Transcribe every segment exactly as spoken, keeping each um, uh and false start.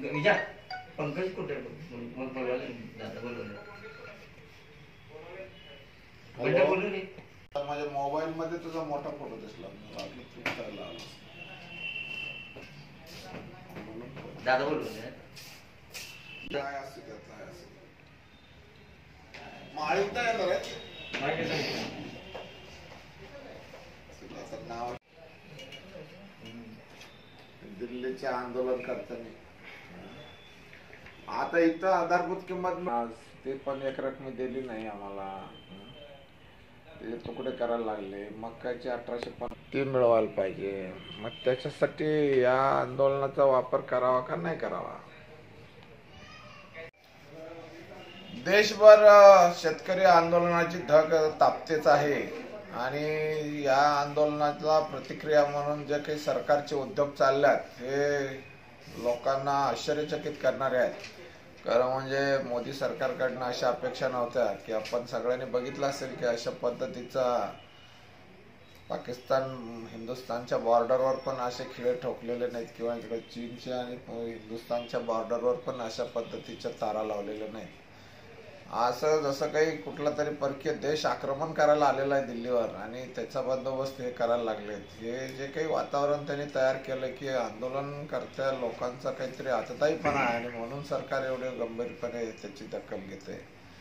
विचार पंकज कुठे मग बोलवलं दादा बोलवलं बंडा बोलवले माझ्या मोबाईल मध्ये तुझा मोठा फोटो दिसला मला वाटलं तू करायला आलास दादा बोलवले काय असं काय असं माळीत नाही येणार आहे माहिती सांगितलं नाव दिल्लीचे आंदोलन करताना आता इथं आधारभूत किंमत ते पण एक रकमी दिली नाही आम्हाला, ते तुकडे करायला लागले. मक्काचे अठराशे ती मिळवायला पाहिजे. मग त्याच्यासाठी या आंदोलनाचा वापर करावा का नाही करावा. देशभर शेतकरी आंदोलनाची धग तापतेच आहे आणि या आंदोलनाला प्रतिक्रिया म्हणून जे काही सरकारचे उद्योग चालल्यात हे लोकांना आश्चर्यचकित करणारे आहेत. कारण म्हणजे मोदी सरकारकडनं अशा अपेक्षा नव्हत्या की आपण सगळ्यांनी बघितलं असेल की अशा पद्धतीचा पाकिस्तान हिंदुस्थानच्या बॉर्डरवर पण असे खिळे ठोकलेले नाहीत किंवा इकडे चीनच्या आणि हिंदुस्थानच्या बॉर्डरवर पण अशा पद्धतीच्या तारा लावलेल्या नाहीत. असं जसं काही कुठला तरी परकीय देश आक्रमण करायला आलेला आहे दिल्लीवर आणि त्याचा बंदोबस्त हे करायला लागलेत. हे जे काही वातावरण त्यांनी तयार केलं की आंदोलन करत्या लोकांचा काहीतरी आतताईपणा आहे आणि म्हणून सरकार एवढे गंभीरपणे त्याची दखल घेते.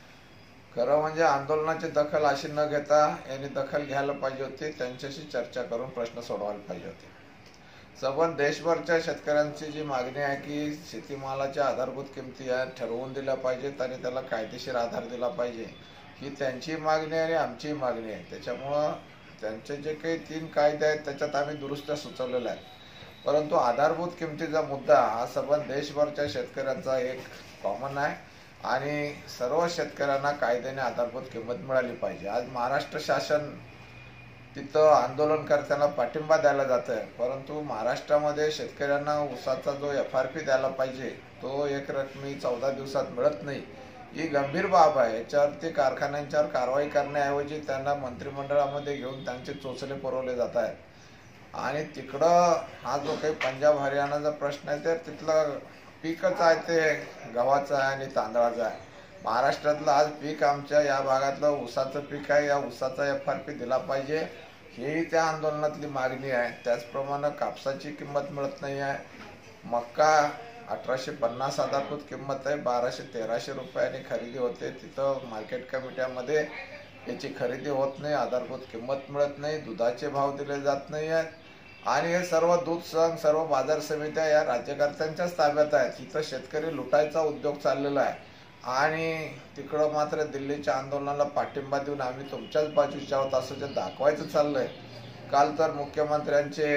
खरं म्हणजे आंदोलनाची दखल अशी न घेता यांनी दखल घ्यायला पाहिजे होती. त्यांच्याशी चर्चा करून प्रश्न सोडवायला पाहिजे होते. सबंध देशभरच्या शेतकऱ्यांची जी मागणी आहे की शेतीमालाच्या आधारभूत किमती या ठरवून दिल्या पाहिजेत आणि त्याला कायदेशीर आधार दिला पाहिजे, ही त्यांची मागणी आहे आणि आमची मागणी आहे. त्याच्यामुळं त्यांचे जे काही तीन कायदे आहेत त्याच्यात आम्ही दुरुस्त्या सुचवलेल्या आहेत. परंतु आधारभूत किमतीचा मुद्दा हा सबंध देशभरच्या शेतकऱ्यांचा एक कॉमन आहे आणि सर्व शेतकऱ्यांना कायद्याने आधारभूत किंमत मिळाली पाहिजे. आज महाराष्ट्र शासन तिथं आंदोलनकर्त्यांना पाठिंबा द्यायला जात आहे, परंतु महाराष्ट्रामध्ये शेतकऱ्यांना ऊसाचा जो एफ आर पी द्यायला पाहिजे तो एक रकमी चौदा दिवसात मिळत नाही. ही गंभीर बाब आहे. याच्यावरती कारखान्यांच्यावर कारवाई करण्याऐवजी त्यांना मंत्रिमंडळामध्ये घेऊन त्यांचे चोचले पुरवले जात आहेत. आणि तिकडं हा जो काही पंजाब हरियाणाचा प्रश्न आहे तर तिथलं पीकच आहे ते गव्हाचं आहे आणि तांदळाचं आहे. महाराष्ट्रातलं आज पीक आमच्या या भागातलं ऊसाचं पीक आहे. या ऊसाचा एफ आर पी दिला पाहिजे ही त्या आंदोलनातली मागणी आहे. त्याचप्रमाणे कापसाची किंमत मिळत नाही आहे. मक्का अठराशे पन्नास आधारभूत किंमत आहे, बाराशे तेराशे रुपयांनी खरेदी होते. तिथं मार्केट कमिट्यामध्ये याची खरेदी होत नाही, आधारभूत किंमत मिळत नाही, दुधाचे भाव दिले जात नाही आहेत आणि हे सर्व दूध संघ सर्व बाजार समित्या या राज्यकर्त्यांच्याच ताब्यात आहेत. इथं शेतकरी लुटायचा उद्योग चाललेला आहे आणि तिकडं मात्र दिल्लीच्या आंदोलनाला पाठिंबा देऊन आम्ही तुमच्याच बाजूचे आहोत असं जे दाखवायचं चाललंय. काल तर मुख्यमंत्र्यांचे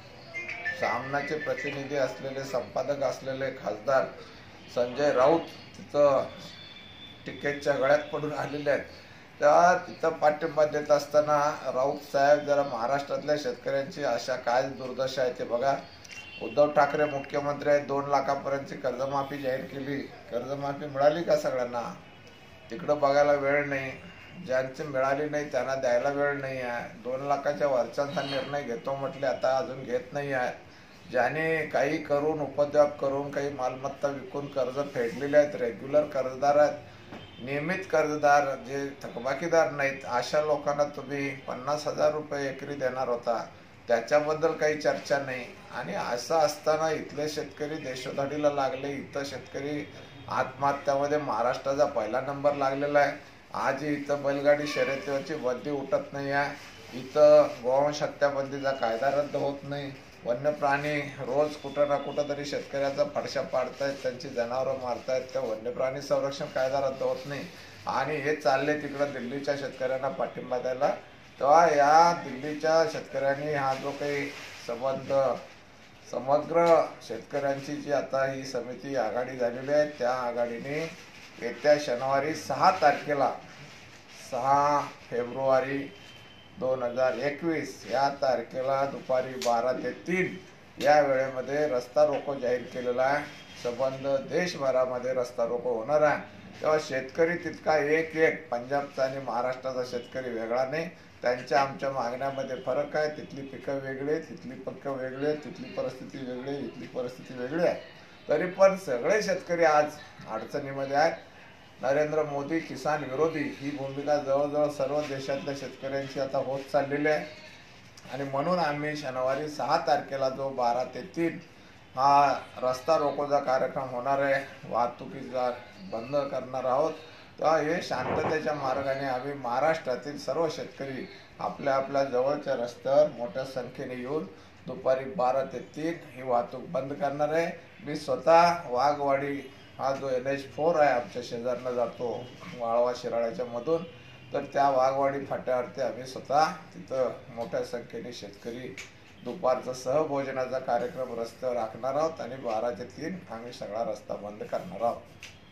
सामनाचे प्रतिनिधी असलेले संपादक असलेले खासदार संजय राऊत तिथं तिकीटच्या गळ्यात पडून आलेले आहेत. तेव्हा तिथं पाठिंबा देत असताना राऊत साहेब जरा महाराष्ट्रातल्या शेतकऱ्यांची अशा काय दुर्दशा आहे ते बघा. उद्धव ठाकरे मुख्यमंत्री आहेत, दोन लाखापर्यंतची कर्जमाफी जाहीर केली. कर्जमाफी मिळाली का सगळ्यांना? तिकडं बघायला वेळ नाही. ज्यांची मिळाली नाही त्यांना द्यायला वेळ नाही आहे. दोन लाखाच्या वरच्यांचा निर्णय घेतो म्हटले आता अजून घेत नाही आहे. ज्याने काही करून उपद्व्याप करून काही मालमत्ता विकून कर्ज फेडलेले आहेत, रेग्युलर कर्जदार आहेत, नियमित कर्जदार जे थकबाकीदार नाहीत, अशा लोकांना तुम्ही पन्नास हजार रुपये एकरी देणार होता, त्याच्याबद्दल काही चर्चा नाही. आणि असं असताना इथले शेतकरी देशोधडीला लागले. इथं शेतकरी आत्महत्यामध्ये महाराष्ट्राचा पहिला नंबर लागलेला आहे. आज इथं बैलगाडी शर्यतीवरची बंदी उठत नाही आहे. इथं गोवंश हत्याबंदीचा कायदा रद्द होत नाही. वन्य प्राणी रोज कुठं ना कुठं तरी शेतकऱ्याचा फडशा पाडतायत, त्यांची जनावरं मारतायत. त्या वन्य प्राणी संरक्षण कायदा रद्द होत नाही आणि हे चालले तिकडं दिल्लीच्या शेतकऱ्यांना पाठिंबा द्यायला. तेव्हा या दिल्लीच्या शेतकऱ्यांनी हा जो काही संबंध समग्र शेतकऱ्यांची जी आता ही समिती आघाडी झालेली आहे त्या आघाडीने येत्या शनिवारी सहा तारखेला सहा फेब्रुवारी दोन हजार एकवीस या तारखेला दुपारी बारा ते तीन या वेळेमध्ये रस्ता रोको जाहीर केलेला आहे. संबंध देशभरामध्ये रस्ता रोको होणार आहे. तेव्हा शेतकरी तितका एक एक पंजाबचा आणि महाराष्ट्राचा शेतकरी वेगळा नाही. त्यांच्या आमच्या मागण्यामध्ये फरक आहे. तिथली पिकं वेगळी, तिथली पिकं वेगळी, तिथली परिस्थिती वेगळी, इथली परिस्थिती वेगळी आहे. तरी पण सगळे शेतकरी आज अडचणीमध्ये आहेत. नरेंद्र मोदी किसान विरोधी ही भूमिका जवळजवळ सर्व देशातल्या शेतकऱ्यांची आता होत चाललेली आहे. आणि म्हणून आम्ही शनिवारी सहा तारखेला जो बारा ते तीन हा रस्ता रोकोचा कार्यक्रम होणार आहे, वाहतुकीचा बंद करणार आहोत. तर हे शांततेच्या मार्गाने आम्ही महाराष्ट्रातील सर्व शेतकरी आपल्या आपल्या जवळच्या रस्त्यावर मोठ्या संख्येने येऊन दुपारी बारा ते तीन ही वाहतूक बंद करणार आहे. मी स्वतः वाघवाडी हा जो एन एच फोर आहे आमच्या शेजारनं जातो वाळवा शिराळ्याच्या मधून, तर त्या वाघवाडी फाट्यावरती आम्ही स्वतः तिथं मोठ्या संख्येने शेतकरी दुपारचा सहभोजनाचा कार्यक्रम रस्त्यावर राखणार आहोत आणि बारा ते तीन आम्ही सगळा रस्ता बंद करणार आहोत.